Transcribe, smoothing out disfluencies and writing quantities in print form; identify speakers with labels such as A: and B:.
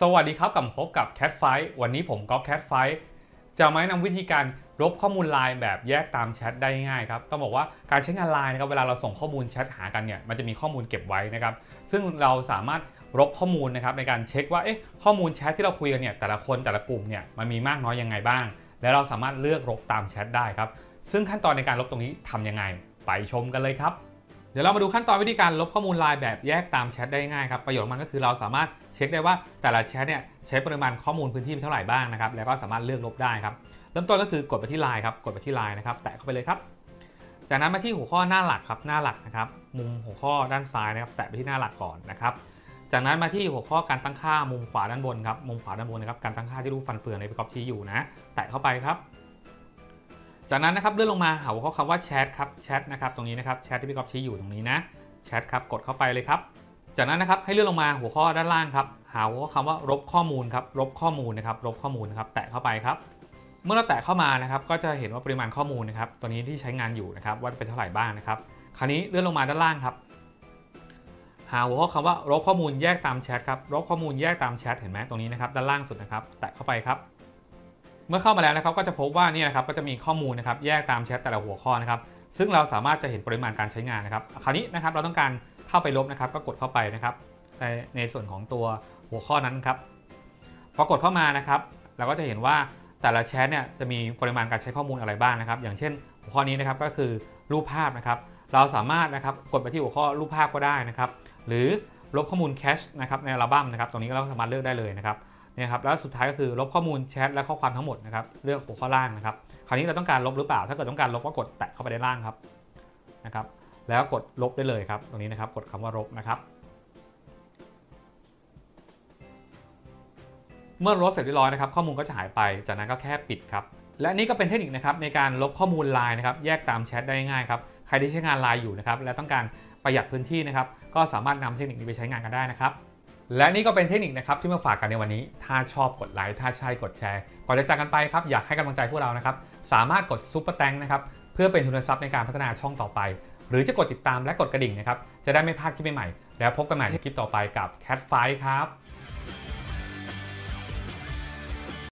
A: สวัสดีครับกลับมาพบกับ Cat Fight วันนี้ผมก็ Cat Fight จะมาแนะนำวิธีการลบข้อมูลไลน์แบบแยกตามแชทได้ง่ายครับต้องบอกว่าการใช้งานไลน์นะครับเวลาเราส่งข้อมูลแชทหากันเนี่ยมันจะมีข้อมูลเก็บไว้นะครับซึ่งเราสามารถลบข้อมูลนะครับในการเช็คว่าข้อมูลแชทที่เราคุยกันเนี่ยแต่ละคนแต่ละกลุ่มเนี่ยมันมีมากน้อยยังไงบ้างและเราสามารถเลือกลบตามแชทได้ครับซึ่งขั้นตอนในการลบตรงนี้ทำยังไงไปชมกันเลยครับเดี๋ยวเรามาดูขั้นตอนวิธีการลบข้อมูลไลน์แบบแยกตามแชทได้ง่ายครับประโยชน์มันก็คือเราสามารถเช็คได้ว่าแต่ละแชทเนี่ยใช้ปริมาณข้อมูลพื้นที่เท่าไหร่บ้างนะครับแล้วก็สามารถเลือกลบได้ครับเริ่มต้นก็คือกดไปที่ไลน์ครับกดไปที่ไลน์นะครับแตะเข้าไปเลยครับจากนั้นมาที่หัวข้อหน้าหลักครับหน้าหลักนะครับมุมหัวข้อด้านซ้ายนะครับแตะไปที่หน้าหลักก่อนนะครับจากนั้นมาที่หัวข้อการตั้งค่ามุมขวาด้านบนครับมุมขวาด้านบนนะครับการตั้งค่าที่รูปฟันเฟืองในพี่ก๊อฟชี้อยู่นะแตะเข้าไปครับจากนั้นนะครับเลื่อนลงมาหาหัวข้อคำว่าแชทครับแชทนะครับตรงนี้นะครับแชทที่พี่ก๊อฟชี้อยู่ตรงนี้นะแชทครับกดเข้าไปเลยครับจากนั้นนะครับให้เลื่อนลงมาหัวข้อด้านล่างครับหาหัวข้อคำว่าลบข้อมูลครับลบข้อมูลนะครับลบข้อมูลนะครับแตะเข้าไปครับเมื่อเราแตะเข้ามานะครับก็จะเห็นว่าปริมาณข้อมูลนะครับตัวนี้ที่ใช้งานอยู่นะครับว่าเป็นเท่าไหร่บ้างนะครับคราวนี้เลื่อนลงมาด้านล่างครับหาหัวข้อคำว่าลบข้อมูลแยกตามแชทครับลบข้อมูลแยกตามแชทเห็นไหมตรงนี้นะครับด้านล่างสุดนะครับแตะเข้าไปครับเมื่อเข้ามาแล้วนะครับก็จะพบว่านี่นะครับก็จะมีข้อมูลนะครับแยกตามแชทแต่ละหัวข้อนะครับซึ่งเราสามารถจะเห็นปริมาณการใช้งานนะครับคราวนี้นะครับเราต้องการเข้าไปลบนะครับก็กดเข้าไปนะครับในส่วนของตัวหัวข้อนั้นครับพอกดเข้ามานะครับเราก็จะเห็นว่าแต่ละแชทเนี่ยจะมีปริมาณการใช้ข้อมูลอะไรบ้างนะครับอย่างเช่นหัวข้อนี้นะครับก็คือรูปภาพนะครับเราสามารถนะครับกดไปที่หัวข้อรูปภาพก็ได้นะครับหรือลบข้อมูลแคชนะครับในอัลบั้มนะครับตรงนี้เราสามารถเลือกได้เลยนะครับเนี่ยครับแล้วสุดท้ายก็คือลบข้อมูลแชทและข้อความทั้งหมดนะครับเลือกหัวข้อล่างนะครับคราวนี้เราต้องการลบหรือเปล่าถ้าเกิดต้องการลบก็กดแตะเข้าไปด้านล่างครับนะครับแล้วกดลบได้เลยครับตรงนี้นะครับกดคำว่าลบนะครับเมื่อลบเสร็จเรียบร้อยนะครับข้อมูลก็จะหายไปจากนั้นก็แค่ปิดครับและนี่ก็เป็นเทคนิคนะครับในการลบข้อมูลไลน์นะครับแยกตามแชทได้ง่ายครับใครที่ใช้งานไลน์อยู่นะครับและต้องการประหยัดพื้นที่นะครับก็สามารถนำเทคนิคนี้ไปใช้งานกันได้นะครับและนี่ก็เป็นเทคนิคนะครับที่มาฝากกันในวันนี้ถ้าชอบกดไลค์ถ้าใช่กดแชร์ก่อนจะจากกันไปครับอยากให้กำลังใจพวกเรานะครับสามารถกดซุปเปอร์แตงนะครับเพื่อเป็นทุนทรัพย์ในการพัฒนาช่องต่อไปหรือจะกดติดตามและกดกระดิ่งนะครับจะได้ไม่พลาดคลิปใหม่ๆแล้วพบกันใหม่ในคลิปต่อไปกับ Cat Fight ครับ